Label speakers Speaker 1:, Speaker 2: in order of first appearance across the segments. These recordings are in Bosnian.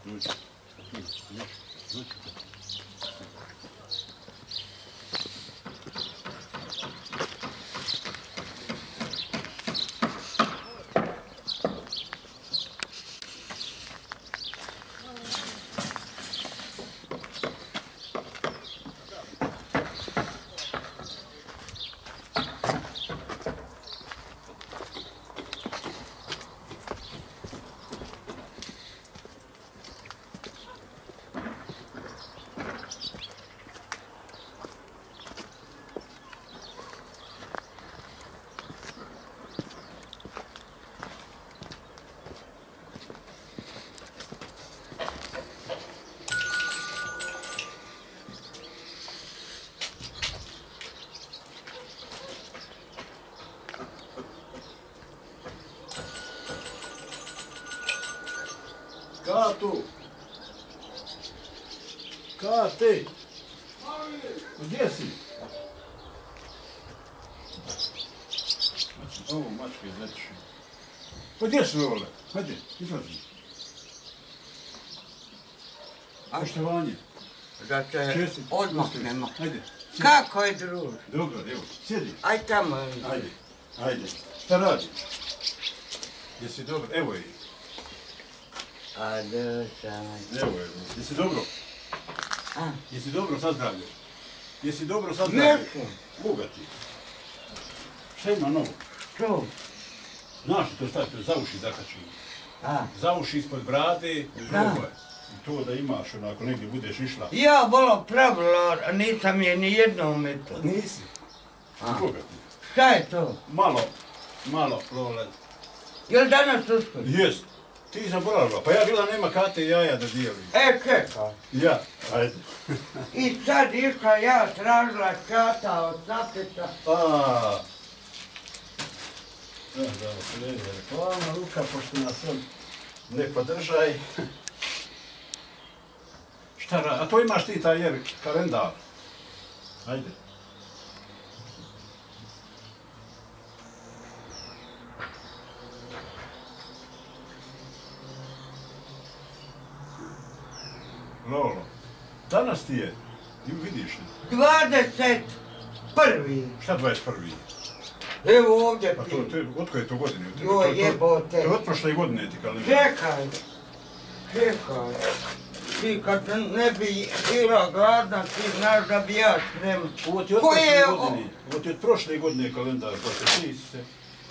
Speaker 1: Dođi. Dođi. Kato! Kate! Gdje si? Ovo mačke izletiše. Pa gdje si vole? Hajde, izlazi. Poštovanje.
Speaker 2: Da te odmaknemo.
Speaker 1: Hajde.
Speaker 2: Kako je druž?
Speaker 1: Dobro, evo, sjedi.
Speaker 2: Aj tamo.
Speaker 1: Ajde. Šta radiš? Jesi dobro? Evo je. Evo je. Jesi dobro? Jesi dobro sazdravljen? Jesi dobro sazdravljen?
Speaker 2: Neko.
Speaker 1: Boga ti. Šta ima novo?
Speaker 2: Što?
Speaker 1: Znaš li to šta je to za uši zakačeno? Za uši ispod brade i ovo je. I to da imaš onako negdje budeš išla.
Speaker 2: Ja bolo pravilo, nisam je ni jedno umeto.
Speaker 1: Nisi? Boga ti.
Speaker 2: Šta je to?
Speaker 1: Malo proled.
Speaker 2: Jel danas uskoro?
Speaker 1: Jest. Ti zaboravila, pa ja gledam nema kate i jaja da dijelim.
Speaker 2: Čekaj.
Speaker 1: Ja, ajde.
Speaker 2: I sad išla ja tražila kata od zapeta.
Speaker 1: Da, sljedeća reklama, Luka, pošto nas on ne podržaj. Šta radi? A to imaš ti taj kalendar. Ajde. Lolo, danas ti je, vidiš li?
Speaker 2: 21.
Speaker 1: Šta 21?
Speaker 2: Evo ovdje
Speaker 1: Pa
Speaker 2: ti.
Speaker 1: to je, od koje to godine?
Speaker 2: Joj, jebote.
Speaker 1: To je od prošle godine ti kalendar.
Speaker 2: Čekaj. Ti kad ne bi bila gladna, ti znaš da bi ja spremao.
Speaker 1: Ovo ti od prošle godine. Ovo ti od prošle godine kalendar, pa ti se.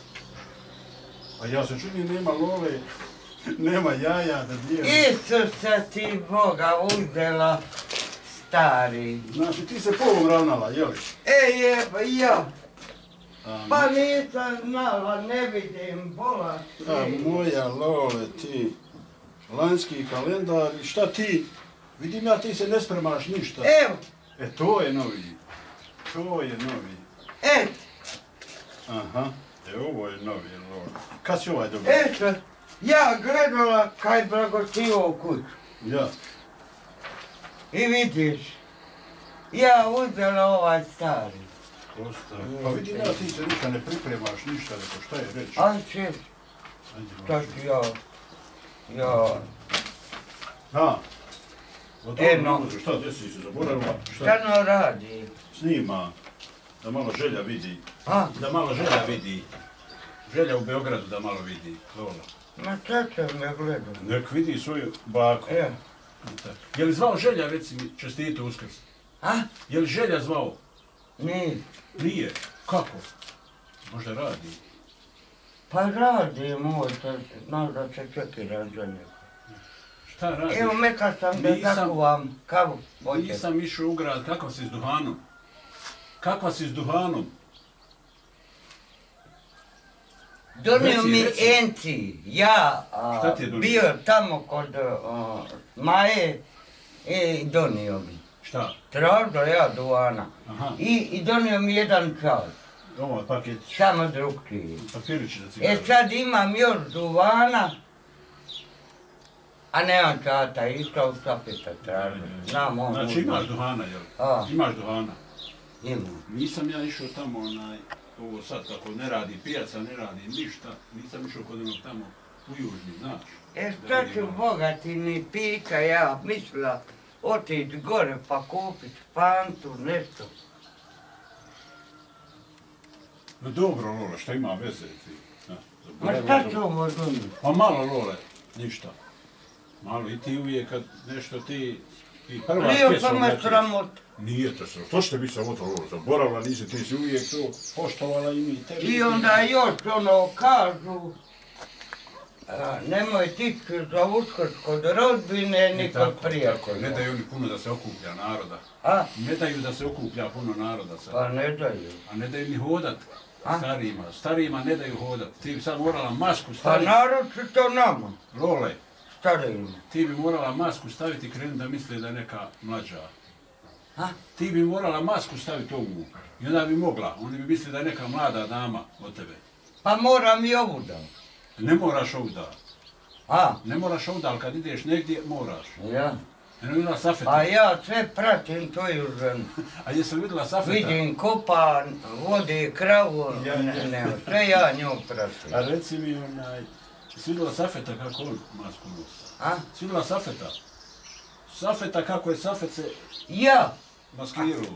Speaker 1: A ja se čudim, nema Lole, nema jaja da dijelim.
Speaker 2: Isuse ti Boga uzela, stari.
Speaker 1: Znači ti se povom ravnala, jeli?
Speaker 2: Ja. Pa nisam znala, ne vidim, bola svijet.
Speaker 1: Moja Lole, ti, lanjski kalendar, i šta ti, vidim ja ti se ne spremaš ništa.
Speaker 2: Evo.
Speaker 1: To je novi. Aha, ovo je novi, Lole. Kad si ovaj dobro?
Speaker 2: Eto, ja gledala kaj blagotivo kuću.
Speaker 1: Ja.
Speaker 2: I vidiš, ja uzela ovaj stari.
Speaker 1: Pa vidim ja ti se ništa ne pripremaš, ništa, rekao, šta je reći?
Speaker 2: Aj češ, šta ću ja.
Speaker 1: Eno. Šta, gdje si se zaboravila?
Speaker 2: Šta no radi?
Speaker 1: Snima, da malo Želja vidi. Da malo Želja vidi. Želja u Beogradu da malo vidi, Lola.
Speaker 2: Ma šta će me gledati?
Speaker 1: Nek vidi svoju baku. Je li zvao Želja, reci mi, čestito Uskrs? Je li Želja zvao? Nije. Kako? Možda radi.
Speaker 2: Pa radi moj, znaš da se čekira za neko.
Speaker 1: Šta radiš?
Speaker 2: Evo meka sam da zakuvam kavu.
Speaker 1: Nisam išao u grad, kakva si s duhanom? Kakva si s duhanom?
Speaker 2: Donio mi Enci, ja bio tamo kod Maje i donio mi.
Speaker 1: Šta?
Speaker 2: Tražio ja duhana. I donio mi jedan čas.
Speaker 1: Ovo paketić.
Speaker 2: Samo drugčiji.
Speaker 1: Papirići za cigaru.
Speaker 2: Sad imam još duhana, a nemam čata, isto u Sapeta tražio.
Speaker 1: Znači imaš duhana, jel? Imaš duhana?
Speaker 2: Imam.
Speaker 1: Nisam ja išao tamo ovo sad kako ne radi pijaca, ne radi ništa, nisam išao kod onog tamo u južni, znaš.
Speaker 2: Šta ću bogati mi pika, ja mislila otići gore pa kupit pantu, nešto.
Speaker 1: No dobro, Lola, šta ima veze ti?
Speaker 2: Ma šta ću ovo donijeti?
Speaker 1: Pa malo, Lole, ništa. Malo i ti uvijek kad nešto ti prva
Speaker 2: Lio
Speaker 1: pjesma
Speaker 2: pa me
Speaker 1: leti.
Speaker 2: sramot.
Speaker 1: Nije to sramot. To što bi sramota, Lolo, zaboravila nisi, ti si uvijek to poštovala i mi tebi.
Speaker 2: I onda još ono kažu, nemoj tići za Uskrs kod rodbine ni kod prijatelja.
Speaker 1: Ne daju oni puno da se okuplja naroda.
Speaker 2: A?
Speaker 1: Ne daju da se okuplja puno naroda sad.
Speaker 2: Pa ne daju.
Speaker 1: A ne daju ni hodat starijima. Starijima ne daju hodat. Ti bi sad morala masku
Speaker 2: Pa
Speaker 1: staviti.
Speaker 2: naročito nama,
Speaker 1: Lole,
Speaker 2: starijima.
Speaker 1: ti bi morala masku staviti i krenuti da misli da je neka mlađa.
Speaker 2: A?
Speaker 1: Ti bi morala masku staviti ovu. I onda bi mogla. Oni bi mislili da je neka mlada dama od tebe.
Speaker 2: Pa moram i ovu da.
Speaker 1: Ne moraš ovda.
Speaker 2: A?
Speaker 1: Ne moraš ovda, ali kad ideš negdje, moraš.
Speaker 2: Ja.
Speaker 1: Eno vidjela Safeta.
Speaker 2: A ja sve pratim tvoju ženu.
Speaker 1: A jesi li vidjela Safeta?
Speaker 2: Vidim kopa, vodi kravu, sve ja nju pratim.
Speaker 1: A reci mi si vidjela Safeta kako on masku nosi?
Speaker 2: A?
Speaker 1: Si vidjela Safeta? Safeta kako je Safet se
Speaker 2: Ja,
Speaker 1: maskirao.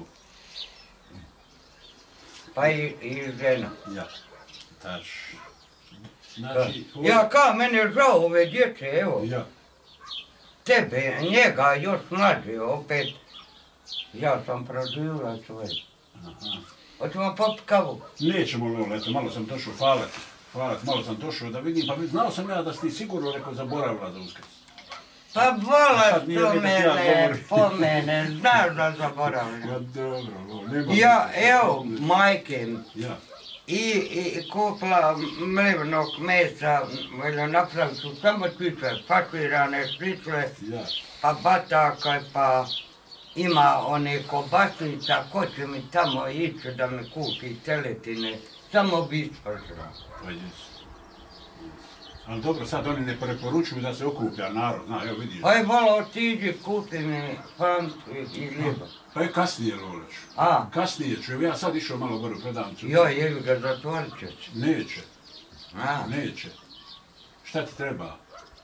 Speaker 2: pa i žena.
Speaker 1: Ja. Tač. Znači,
Speaker 2: Ja mene je žao ove djece, evo.
Speaker 1: Ja.
Speaker 2: Tebe, njega još mlađe, opet. Ja sam proživila svoje.
Speaker 1: Aha.
Speaker 2: Hoćemo popiti kavu?
Speaker 1: Nećemo, Lola, eto, malo sam došao, hvala ti, malo sam došao da vidim, pa znao sam ja da si ti sigurno rekao zaboravila za Uskrs.
Speaker 2: Pa vola
Speaker 1: Sad nije
Speaker 2: što
Speaker 1: vidio ja
Speaker 2: mene,
Speaker 1: govorim.
Speaker 2: po mene, znaš da zaboravljam.
Speaker 1: Ja, dobro, Lola, nema...
Speaker 2: Ja, evo, majke,
Speaker 1: Ja.
Speaker 2: i kupila mlevnog mesa, napravit ću samo špicle, pakirane špicle,
Speaker 1: Ja.
Speaker 2: pa bataka, pa ima one kobasica, ko će mi tamo ići da mi kupi teletine, samo bi ispržila.
Speaker 1: Pa jesu. Ali dobro, sad oni ne preporučuju da se okuplja narod, zna, evo vidiš.
Speaker 2: Aj, vola, otiđi, kupi mi fantu i liba.
Speaker 1: Pa je kasnije, Loleš.
Speaker 2: A?
Speaker 1: Kasnije ću, evo ja sad išao malo gore u prodavnicu.
Speaker 2: Joj, jevi ga, zatvorit će se.
Speaker 1: Neće,
Speaker 2: A,
Speaker 1: neće. Šta ti treba?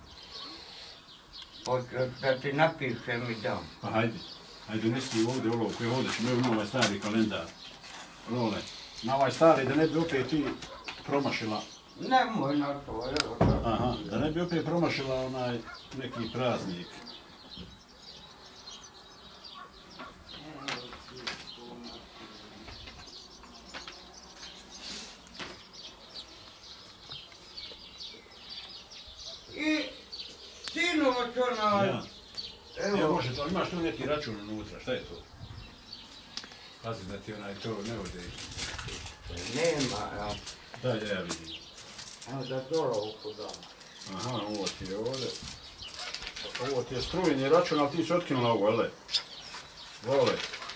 Speaker 2: hoćeš da ti napišem i dam.
Speaker 1: Pa hajde, donesi mi ovdje olovku, evo ovdje ćemo imati ovaj stari kalendar. Lole, na ovaj stari da ne bi opet ti promašila.
Speaker 2: Nemoj na to, evo to.
Speaker 1: Aha, da ne bi opet promašila onaj neki praznik.
Speaker 2: I sinovac onaj,
Speaker 1: Ja. Evo
Speaker 2: evo,
Speaker 1: može to, imaš tu neki račun unutra, šta je to? Pazi da ti onaj to ne ode.
Speaker 2: nema, ja.
Speaker 1: Da, ja vidim.
Speaker 2: Evo da dolovku dam.
Speaker 1: Aha, ovo ti je ovdje. Ovo ti je strujni račun, ali ti si otkinula ovo, jel? Vole.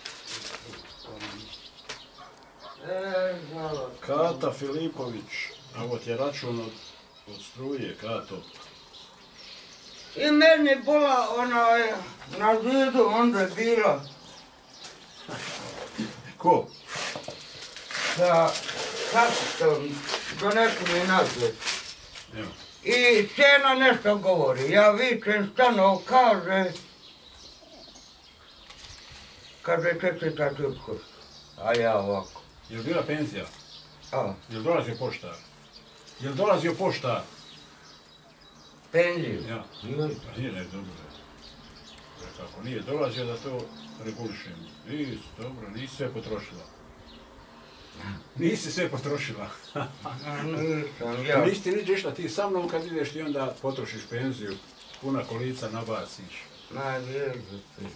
Speaker 2: Žalost.
Speaker 1: Kata Filipović. A ovo ti je račun od struje, Kato.
Speaker 2: I meni bola onaj, na zidu onda je bila
Speaker 1: Ko?
Speaker 2: sa kapitom, donesu mi nazad.
Speaker 1: Evo.
Speaker 2: I cena nešto govori, ja vičem stano, kaže čestitati Uskrs, a ja ovako.
Speaker 1: Je li bila penzija?
Speaker 2: A,
Speaker 1: Je li dolazio poštar? Je li dolazio poštar?
Speaker 2: penziju.
Speaker 1: Ja.
Speaker 2: Joj.
Speaker 1: Pa nije, ne, dobro. Kako nije dolazio da to regulišemo. Nisi, dobro, nisi sve potrošila. Nisi sve potrošila.
Speaker 2: Nisam, ja.
Speaker 1: Nisi ti niđe išla, ti sa mnom kad ideš ti onda potrošiš penziju, puna kolica nabaciš.
Speaker 2: Ma, jezu ti.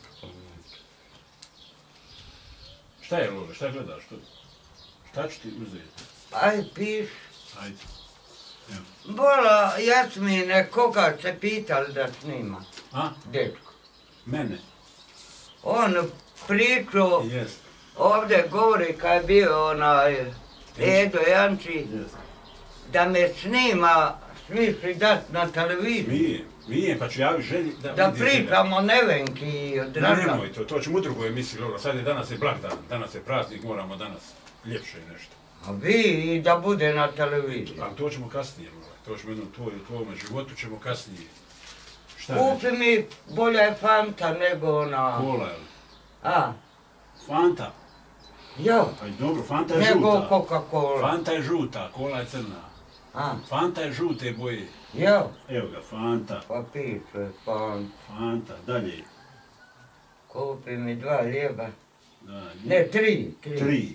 Speaker 1: Šta je, Lole, šta gledaš tu? Šta ću ti uzeti?
Speaker 2: Aj, piš.
Speaker 1: Ajde. Evo.
Speaker 2: Bola, Jasmine, koga se pitali da snima?
Speaker 1: A?
Speaker 2: Dečko.
Speaker 1: Mene?
Speaker 2: On pričao,
Speaker 1: Jes.
Speaker 2: ovdje govori kad je bio onaj Edo Janči, da me snima, smisli dat na televiziji.
Speaker 1: Nije, pa ću javi želji da
Speaker 2: Da
Speaker 1: vidi tebe.
Speaker 2: pričamo Nevenki i od Draga.
Speaker 1: Nemoj to ćemo u drugoj emisiji, Lolo, sad je danas je blagdan, danas je praznik, moramo danas ljepše nešto.
Speaker 2: A vi i da bude na televiziji.
Speaker 1: Ali to ćemo kasnije, Lolo, to ćemo jednom tvojom životu ćemo kasnije.
Speaker 2: Kupi mi bolja Fanta nego ona...
Speaker 1: Kola, jel?
Speaker 2: A?
Speaker 1: Fanta?
Speaker 2: Jo.
Speaker 1: Aj dobro, Fanta je žuta.
Speaker 2: Nego Coca-Cola.
Speaker 1: Fanta je žuta, kola je crna.
Speaker 2: A?
Speaker 1: Fanta je žute boje.
Speaker 2: Jo.
Speaker 1: Evo ga, Fanta.
Speaker 2: Pa piše Fanta.
Speaker 1: Fanta, dalje.
Speaker 2: Kupi mi 2 lijeba. Ne, 3.
Speaker 1: 3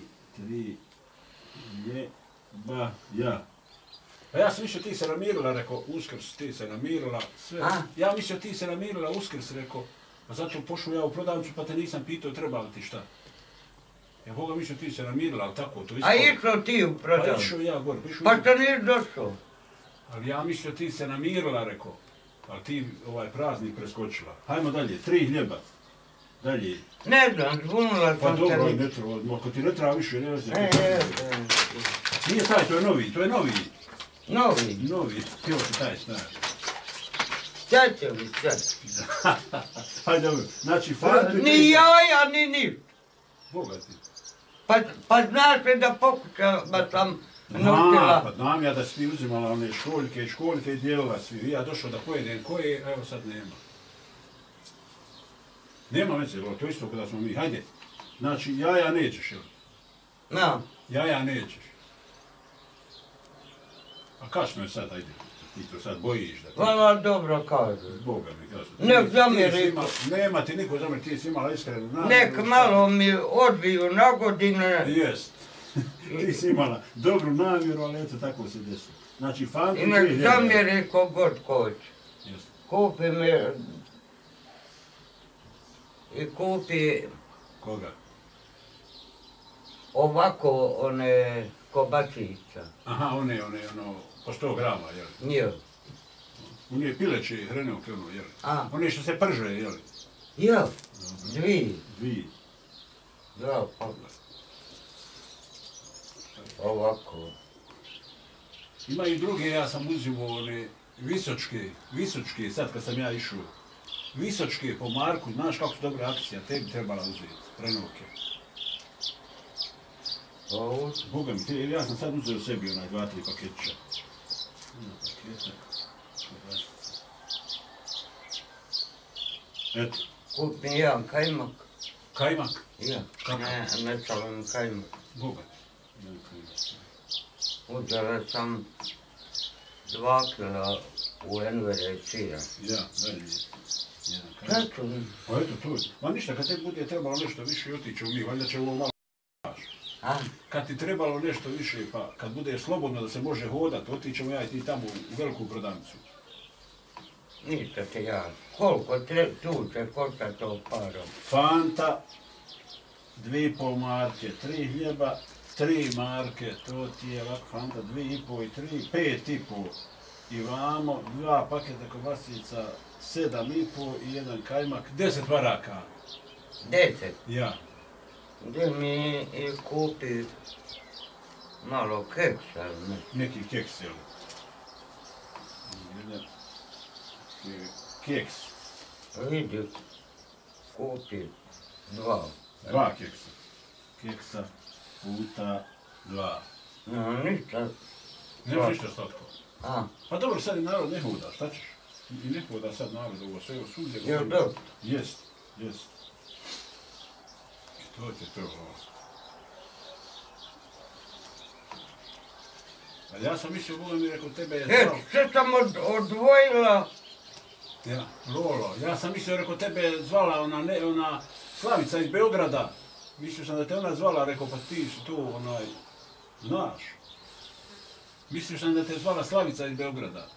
Speaker 1: lijeba, ja. Pa ja sam mislio ti se namirila, rekao, Uskrs, ti se namirila, sve. Ja mislio ti se namirila, Uskrs, rekao, pa zato pošao ja u prodavnicu pa te nisam pitao treba li ti šta. Ja Boga mislio ti se namirila, ali tako to ispalo.
Speaker 2: A išao ti u prodavnicu?
Speaker 1: Pa išao ja gore,
Speaker 2: pa što nisi došao?
Speaker 1: Ali ja mislio ti se namirila, rekao, ali ti ovaj praznik preskočila. Hajmo dalje, 3 hljeba. Dalje.
Speaker 2: Ne znam, zbunila sam se.
Speaker 1: Pa dobro, ne treba, ako ti ne treba više, ne znam. Nije taj, to je novi, to je novi.
Speaker 2: Novi?
Speaker 1: Novi, evo ti taj snaži.
Speaker 2: Sad će mi sad.
Speaker 1: Hajde dobro, znači Fantu...
Speaker 2: Ni jaja, ni ništa.
Speaker 1: Boga ti.
Speaker 2: Pa znaš li da pokušala sam nutila?
Speaker 1: Pa znam ja da si ti uzimala one školjke i dijelila svi. Ja došao da pojedem koje, evo sad nema. Nema veze, to isto kada smo mi, hajde. Znači, jaja nećeš, jel?
Speaker 2: No.
Speaker 1: Jaja nećeš. A kaš me sad, ajde, ti to sad bojiš da ti...
Speaker 2: Hvala dobro kažeš.
Speaker 1: Boga mi kažeš.
Speaker 2: Nek zamjeri.
Speaker 1: Nema ti niko zamjeri, ti si imala iskrenu namjeru.
Speaker 2: Nek malo mi odbiju na godine.
Speaker 1: Jest. Ti si imala dobru namjeru, ali eto tako se desi. Znači, Fantu...
Speaker 2: I nek zamjeri kogod hoće.
Speaker 1: Jest.
Speaker 2: Kupi mi... I kupi...
Speaker 1: Koga?
Speaker 2: Ovako, one... Kobačica.
Speaker 1: Aha, one, po 100 grama, jel?
Speaker 2: Jo.
Speaker 1: One pileće hrenovke, jel?
Speaker 2: A.
Speaker 1: One što se prže, jel?
Speaker 2: Jo. 2.
Speaker 1: 2.
Speaker 2: 2 pa. Ovako.
Speaker 1: Ima i druge, ja sam uzimao one visočke, sad kad sam ja išao. Visočke po Marku, znaš kako su dobra akcija, tebi trebala uzeti, hrenovke. Boga mi, ja sam sad uzeo sebi onaj 2-3 paketića. Eto.
Speaker 2: Kupim jedan kajmak.
Speaker 1: Kajmak?
Speaker 2: Ja. Ne čalim kajmak.
Speaker 1: Boga ti.
Speaker 2: Uzela sam 2 kila u Envere sira.
Speaker 1: Ja, dalje.
Speaker 2: Kako?
Speaker 1: Pa eto to. Ma ništa, kad te bude trebalo nešto više otići u mi, valjda će ovo malo. Kad ti trebalo nešto više, pa kad bude slobodno da se može hodat, otićemo ja i ti tamo u veliku prodavnicu.
Speaker 2: Ništa te ja. Koliko tu će košta to parom?
Speaker 1: Fanta, 2,5 marke, 3 hljeba, 3 marke, to ti je ovako Fanta, 2,5 i 3, 5,5. I vamo, 2 paketa kobasica, 7,5 i 1 kajmak, 10 maraka.
Speaker 2: 10?
Speaker 1: Ja.
Speaker 2: Gdje mi kupi malo keksa, ne?
Speaker 1: Neki keks, jel? Keks.
Speaker 2: Vidi, kupi 2.
Speaker 1: 2 keksa. Keksa puta 2.
Speaker 2: No, ništa.
Speaker 1: Nemaš ništa slatko.
Speaker 2: A?
Speaker 1: Pa dobro, sad i narod ne hoda, šta ćeš? I ne hoda sad narod ovo sve u sudje.
Speaker 2: Jel dobro?
Speaker 1: Jest. To ti je to ovo. A ja sam mislio, Boga mi rekao, tebe je zvao...
Speaker 2: Što sam odvojila?
Speaker 1: Ja, Lolo, ja sam mislio, rekao, tebe je zvala ona Slavica iz Beograda. Mislio sam da te ona zvala, rekao, pa ti su tu, znaš. Mislio sam da te je zvala Slavica iz Beograda.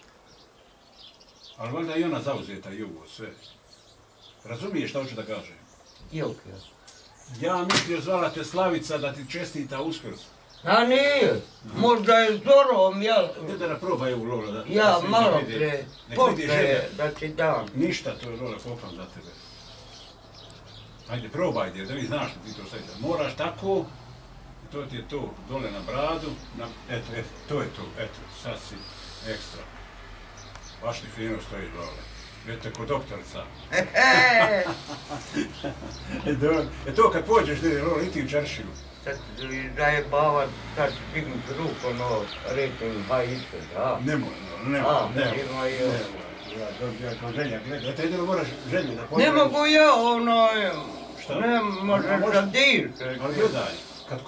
Speaker 1: Ali valjda i ona zauzeta i ovo sve. Razumiješ šta hoću da kažem?
Speaker 2: Jok.
Speaker 1: Ja mislio zvala te Slavica da ti čestita Uskrs.
Speaker 2: A nije, možda je Zorom, ja...
Speaker 1: Gdje da naprobaj evo Lola da...
Speaker 2: Ja malo pre, pošte da ti dam.
Speaker 1: Ništa, to je Lola popam za tebe. Ajde, probaj da vi znaš da ti to sjećaš. Moraš tako, to ti je to, dole na bradu, eto, to je to, eto, sad si ekstra. Baš ti fino stoji Lola. Vidite, kod doktorica. To kad pođeš, i ti u čaršiju.
Speaker 2: Sad zajebava, sad dignuti ruku, ono, reći ba isto, da?
Speaker 1: Nemoj. Ja kao ženja gledam, te jedino moraš ženju da pojmaš.
Speaker 2: Ne mogu ja, ono,
Speaker 1: Šta?
Speaker 2: ne možeš da dir.
Speaker 1: Ali gledaj, kad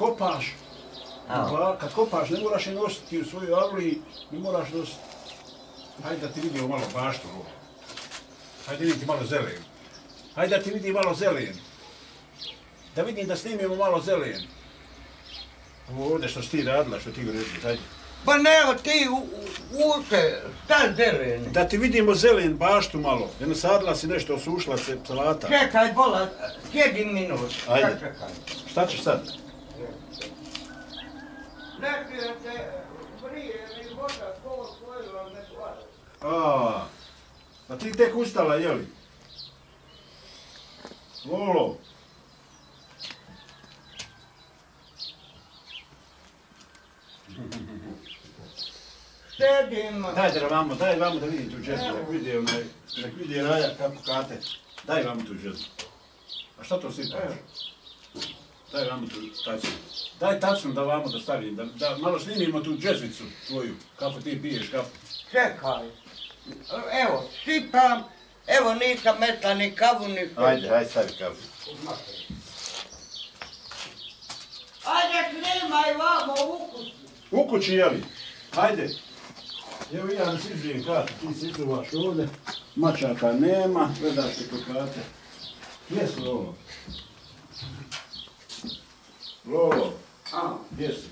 Speaker 1: kopaš ne moraš je nositi u svoju avliji, ne moraš nositi. Hajde da ti vidimo malo baštu. Hajde vidite malo zelen. Hajde da ti vidim malo zelen. Da vidim da snimimo malo zelen. Ovdje što si ti radila, što ti uredila, hajde.
Speaker 2: Pa ne, ti uše, šta zeleni?
Speaker 1: Da ti vidimo zelen, baštu malo. Jedno sadila si nešto, osušila se salata.
Speaker 2: Čekaj, bola, sjedi minut.
Speaker 1: Ajde.
Speaker 2: Čekaj.
Speaker 1: Šta ćeš sad?
Speaker 2: Neki da te brije mi voda, to svojila ne hvara.
Speaker 1: Pa ti tek ustala, jeli? Lolo.
Speaker 2: Sedim.
Speaker 1: Daj vamo da vidim tu džezu, nek vidi Raja kako kate. Daj vamo tu džezu. A šta to sipaš? Daj vamo tu tacnu. Daj tacnu da vamo da stavim, da malo snimimo tu džezicu tvoju, kako ti piješ kafu.
Speaker 2: Čekaj. Evo, sipam. Evo, nisam metla ni kavu, ni sve.
Speaker 1: Ajde, stavi kafu.
Speaker 2: Ajde, snimaj vamo u kući.
Speaker 1: U kući, jeli? Ajde. Evo ja da siđem katu, ti si izduvaš ovdje. Mačaka nema, gledaš se ko kate. Gdje si Lolo? Lolo, gdje si?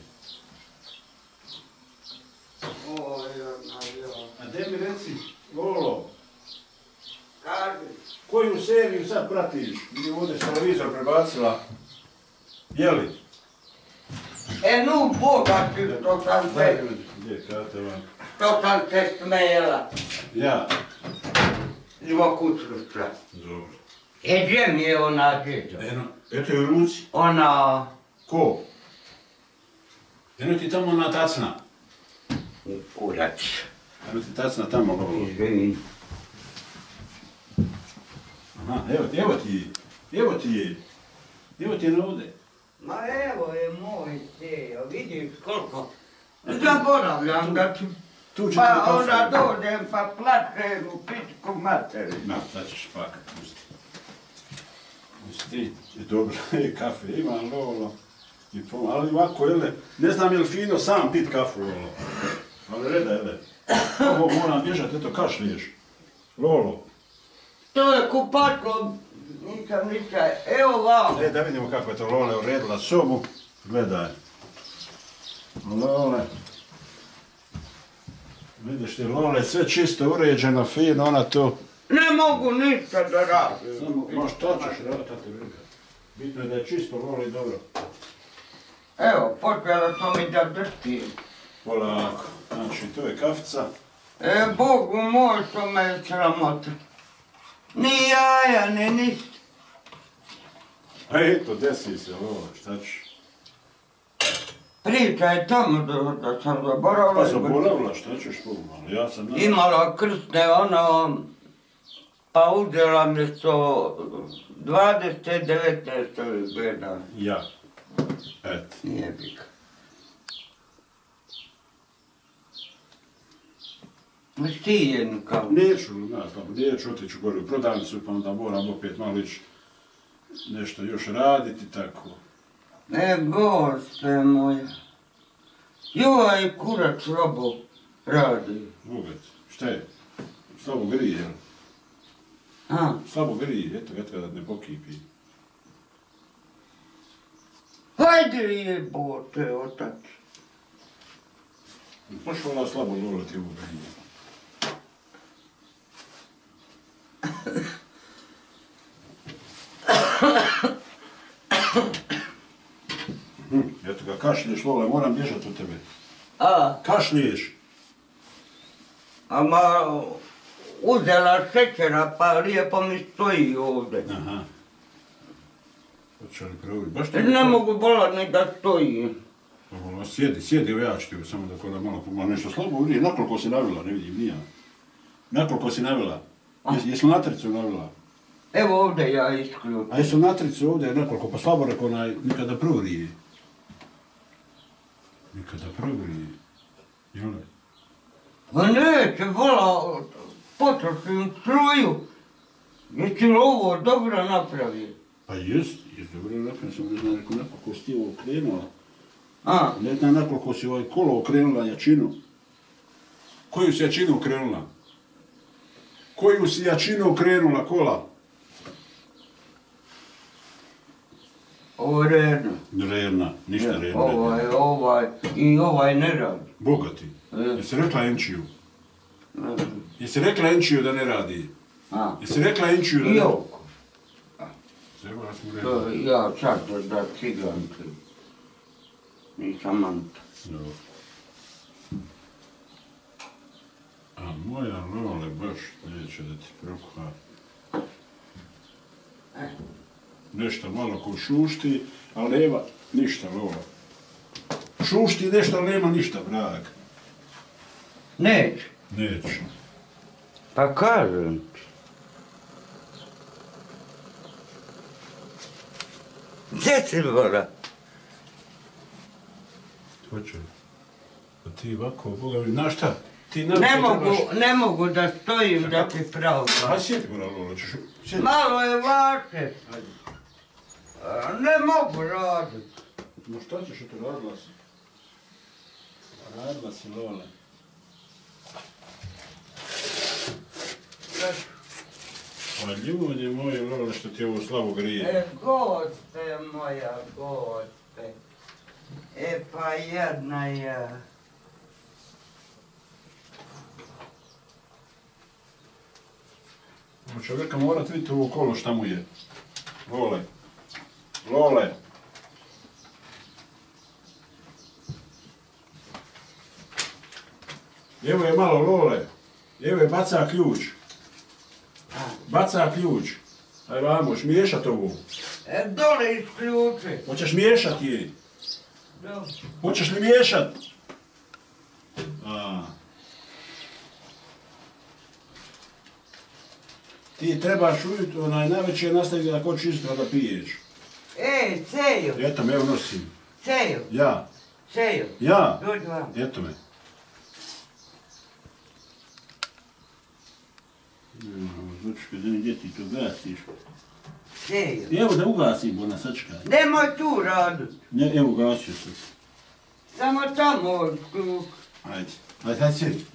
Speaker 1: A gdje mi reci, Lolo,
Speaker 2: Kaži.
Speaker 1: koju seriju sad pratiš? Mi ovdje s televizor prebacila. Jeli?
Speaker 2: Nu, Boga ti,
Speaker 1: Gdje kate vam?
Speaker 2: što sam se smejela.
Speaker 1: Ja.
Speaker 2: Zbog kućruča.
Speaker 1: Dobro.
Speaker 2: Gdje mi je ona djeđa?
Speaker 1: Eto je u ruci.
Speaker 2: Ona...
Speaker 1: Ko? Eno ti tamo ona tacna.
Speaker 2: Kurac.
Speaker 1: Eno ti tacna tamo, Lolo.
Speaker 2: Izvini.
Speaker 1: Aha, evo ti je ovdje.
Speaker 2: Ma evo je moj sejo, vidiš koliko. Zaboravljam da ću...
Speaker 1: Tu ću
Speaker 2: Pa
Speaker 1: ti kafu.
Speaker 2: onda dođem pa plačem u pičku materi.
Speaker 1: Na, sad ćeš pakat, pusti. Dobro, kafe ima, Lolo. Ali ovako, jele, ne znam je li fino sam pit kafu, Lolo. Ali reda, jele. Ovo moram bježat, eto kašliješ. Lolo.
Speaker 2: To je kupatlo, nisam ništa, evo vam.
Speaker 1: Da vidimo kako je to Lole uredila sobu. Gledaj. Lole. Vidiš ti, Lole, sve čisto uređeno, fino, ona to...
Speaker 2: Ne mogu ništa da radim.
Speaker 1: Samo, što ćeš raditi, briga. Bitno je da je čisto, Lole, dobro.
Speaker 2: Evo, počela sam i da drštim.
Speaker 1: Polako. Znači, to je kafica.
Speaker 2: Bogu moj, što me je sramota. Ni jaja, ni ništa.
Speaker 1: A eto, desi se, Lole, šta ćeš?
Speaker 2: Priča je tamo da sam zaboravila.
Speaker 1: Pa zaboravila, šta ćeš pomalo, ja sam...
Speaker 2: Imala krstne, ono, pa uzela mjesto 20-19 gleda.
Speaker 1: Ja. Eto.
Speaker 2: Nije bika. Stijen kao.
Speaker 1: Neću otići gore u prodavnicu, pa onda moram opet malo ići nešto još raditi, tako.
Speaker 2: Gospe moja. Joj, kurac robo radi.
Speaker 1: Bogat, šta je? Slabo grije, jel? Slabo grije, eto da ne pokipi.
Speaker 2: Hajde jebote, otac.
Speaker 1: Baš ona slabo Lole ti ovo grije. Eto ga, kašlješ, Lole, moram bježati od tebe. Kašlješ.
Speaker 2: Ama uzela šećera, pa lijepo mi stoji ovdje.
Speaker 1: Aha. Hoće li provjeriti?
Speaker 2: Ne mogu bolat ni da stoji.
Speaker 1: Sjedi, evo ja ću ti samo da koda malo nešto slabo grije. Nakoliko si navila, ne vidim, nije. Nakoliko si navila? Jesu natricu navila?
Speaker 2: Evo ovdje ja isključim.
Speaker 1: A jesu natricu ovdje nekoliko, pa slabo rekao nikada provrije. Nikada provrije. Jel?
Speaker 2: Ma neće, vola, potrošim struju. Jesi li ovo dobro napravio?
Speaker 1: Pa jest dobro napravio, sam ne znam, rekao nekoliko si ti ovo okrenula.
Speaker 2: A?
Speaker 1: Ne znam nekoliko si ovaj kolo okrenula jačinu. Koju si jačinu okrenula? Koju si jačinu okrenula kola?
Speaker 2: Ovo je redno.
Speaker 1: Redna, ništa redna.
Speaker 2: Ovaj ne radi.
Speaker 1: Bogati. Jesi rekla Enčiju? Jesi rekla Enčiju da ne radi? Jesi rekla Enčiju da ne radi?
Speaker 2: Ja sad da ciganke. Nisam manta.
Speaker 1: A moja Lole baš neće da ti prokuha. Nešto malo ko šušti, a nema ništa, Lola. Šušti nešto, ali nema ništa, vrag.
Speaker 2: Neće.
Speaker 1: Neće.
Speaker 2: Pa kažem ti. Gdje si Lora?
Speaker 1: Hoće. A ti ovako, Boga mi, znaš šta?
Speaker 2: Ne mogu da stojim da ti pravda.
Speaker 1: Aj, sjeti go na Lola, ćeš...
Speaker 2: Malo je vaše. Ne mogu raditi.
Speaker 1: No šta ćeš to radila si? Radila si, Lola. Pa ljudi moji, Lola, što ti ovo slavo grije.
Speaker 2: Goste moja, goste. Pa jedna ja.
Speaker 1: Čovjeka morat vidjeti ovo kolo šta mu je. Lole. Lole. Evo je malo Lole. Evo je baca ključ. Baca ključ. Aj vamo, hoćeš miješat ovo?
Speaker 2: Dole isključi.
Speaker 1: Hoćeš miješat je?
Speaker 2: Dobro.
Speaker 1: Hoćeš li miješat? Ti trebaš ujutro najveće nastaviti da hoćeš isto da piješ.
Speaker 2: Cejo.
Speaker 1: Eto me, evo nosim.
Speaker 2: Cejo.
Speaker 1: Ja.
Speaker 2: Cejo.
Speaker 1: Ja.
Speaker 2: Dođi vam.
Speaker 1: Eto me. Znači, gdje ti to gasiš?
Speaker 2: Cejo.
Speaker 1: Evo da ugasim, ona sačkaj.
Speaker 2: Nemoj tu radit.
Speaker 1: Ne, evo ugasio sam.
Speaker 2: Samo tamo kluk.
Speaker 1: Ajde. Ajde, sjedi.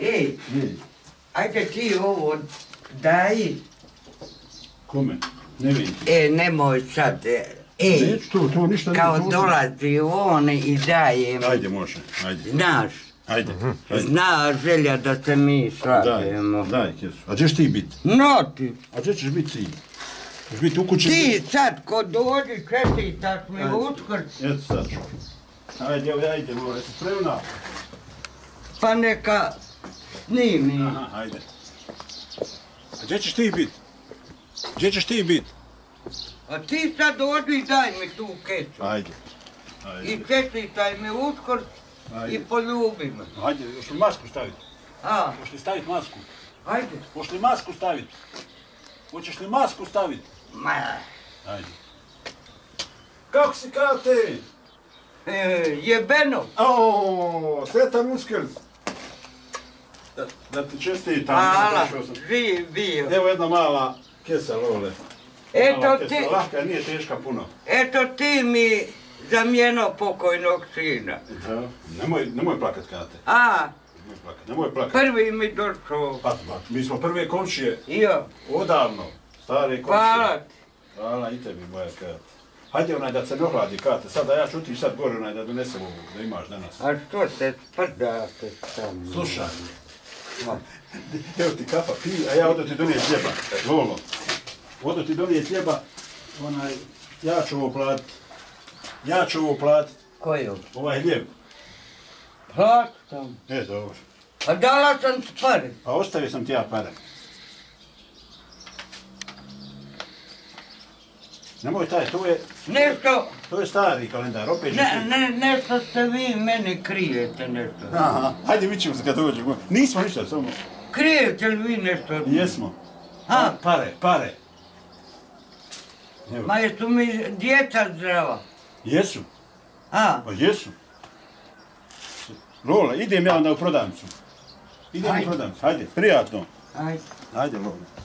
Speaker 2: Ajde ti ovo daj.
Speaker 1: Kome? Ne vidim ti.
Speaker 2: Nemoj sad.
Speaker 1: Neću to ništa ne
Speaker 2: Kao
Speaker 1: može.
Speaker 2: dolazi on i daje mi.
Speaker 1: Ajde, može, ajde.
Speaker 2: Znaš.
Speaker 1: Ajde.
Speaker 2: Zna želja da se mi slavimo.
Speaker 1: Daj, kesu. A gdje ćeš ti biti?
Speaker 2: No ti.
Speaker 1: A gdje ćeš biti ti? Ćeš biti u kući?
Speaker 2: Ti sad ko dođi čestitaš mi Uskrs.
Speaker 1: Eto sad ću. Ajde, ajde, jesi spremna?
Speaker 2: Pa neka snimi.
Speaker 1: Aha, ajde. A gdje ćeš ti biti? Gdje ćeš ti biti?
Speaker 2: A ti sad dođi i daj mi tu kesu.
Speaker 1: Ajde.
Speaker 2: I čestitaj mi Uskrs i poljubi me.
Speaker 1: Ajde, još li masku staviti?
Speaker 2: A?
Speaker 1: Hoćeš li staviti masku?
Speaker 2: Ajde.
Speaker 1: Hoćeš li masku staviti? Hoćeš li masku staviti?
Speaker 2: Ma.
Speaker 1: Ajde. Kako si kate?
Speaker 2: Jebeno.
Speaker 1: Sretan Uskrs. Da ti čestitam.
Speaker 2: Hvala, živ bio.
Speaker 1: Evo jedna mala kesa Lole.
Speaker 2: Eto ti.
Speaker 1: Lahka, nije teška puno.
Speaker 2: Eto ti mi zamijeno pokojnog sina.
Speaker 1: Nemoj plakat, Kate. Nemoj plakat.
Speaker 2: Prvi mi došao.
Speaker 1: Pa, mi smo prve komšije.
Speaker 2: Jo.
Speaker 1: Odavno. Stare komšije.
Speaker 2: Hvala ti.
Speaker 1: Hvala i tebi, moja Kate. Hajde da se ne ohladi, Kate. Sad da ja čutim sad gore da donesem ovu, da imaš danas.
Speaker 2: A što se sprdate tamo?
Speaker 1: Slušaj. Evo ti kafa, pij, a ja odo ti donijet hljeba. Lolo. Odo ti donijet hljeba. Ja ću ovo platit.
Speaker 2: Koju?
Speaker 1: Ovaj hljeb.
Speaker 2: Platam.
Speaker 1: Dobro.
Speaker 2: A dala sam ti pare.
Speaker 1: Pa ostavio sam ti ja pare. Nemoj to je...
Speaker 2: Nešto...
Speaker 1: To je stari kalendar, opet
Speaker 2: Nešto ste vi meni krijete nešto.
Speaker 1: Aha, hajde vidit ćemo se kad dođemo. Nismo ništa, samo...
Speaker 2: Krijete li vi nešto?
Speaker 1: Jesmo.
Speaker 2: A?
Speaker 1: Pare. Evo.
Speaker 2: Ma jesu mi djeca zdrava?
Speaker 1: Jesu,
Speaker 2: A?
Speaker 1: pa jesu. Lola, idem ja onda u prodavnicu. Idem u
Speaker 2: Ajde.
Speaker 1: prodavnicu, hajde, prijatno.
Speaker 2: Ajde.
Speaker 1: Hajde, Lola.